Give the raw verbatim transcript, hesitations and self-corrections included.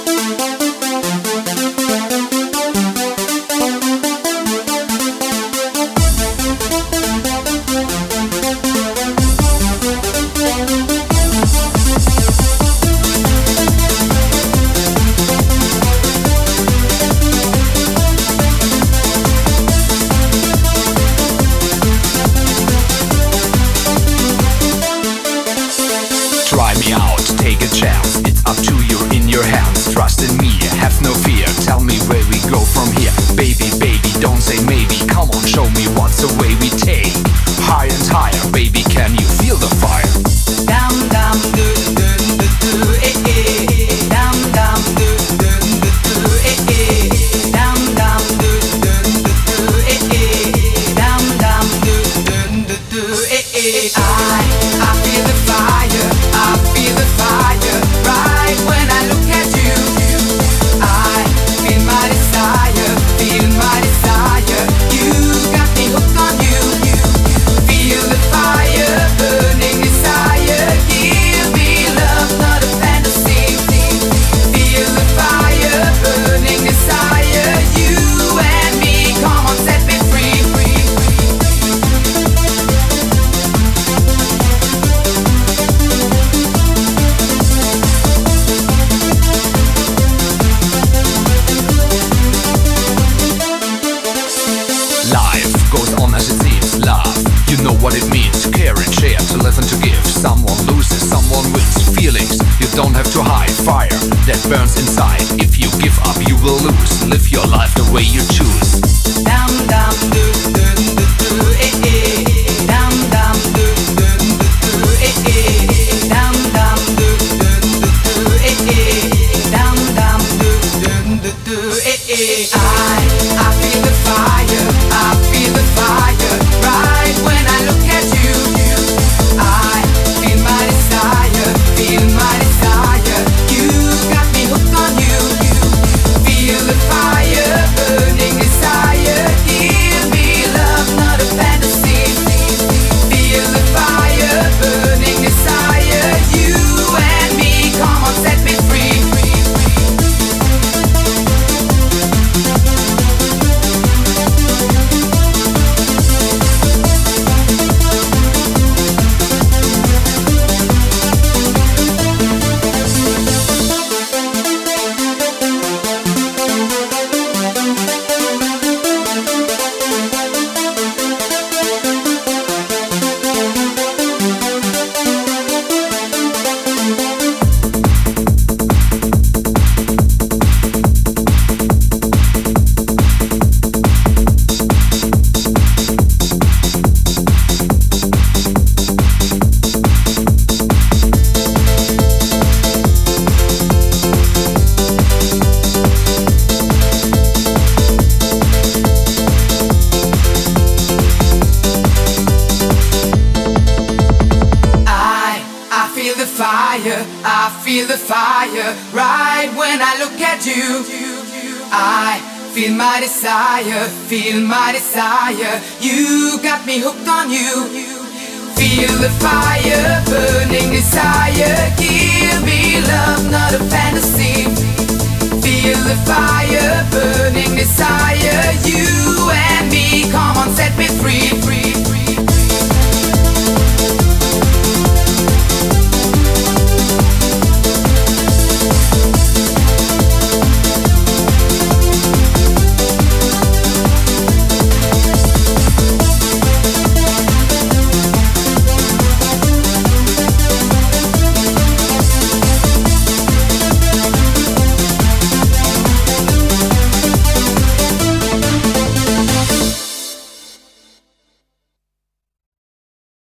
Try me out, take a chance. It's up to you, in your hands. Trust in me, have no fear. Tell me where we go from here. Baby, baby, don't say maybe. Come on, show me what's the way we take. Higher and higher, baby, can you feel the fire? Dum dum do do do do eh eh. Dum dum do do do do eh eh. Dum dum do do do do eh eh. Dum dum do do do do eh eh. I I feel the fire. I feel the fire right when I look at you. I feel my desire, feel my desire. You got me hooked on you. Feel the fire, burning desire. Give me love, not a fantasy. Feel the fire, burning desire. You and me, come on, set me free. Life goes on as it seems. Love, you know what it means. To care and share, to live and to give. Someone loses, someone wins. Feelings you don't have to hide. Fire that burns inside. If you give up, you will lose. Live your life the way you choose. Dum dum do do do do eh eh. Dum dum do do do do eh eh. Dum dum do do do do eh eh. Dum dum do do do do eh eh. I I feel the fire. I feel the fire right when I look at you. I feel my desire, feel my desire. You got me hooked on you. Feel the fire, burning desire. Give me love, not a fantasy. Feel the fire, burning desire. You and me, come on, set me free. I feel the fire right when I look at you. I feel my desire, feel my desire. You got me hooked on you. Feel the fire, burning desire. Give me love, not a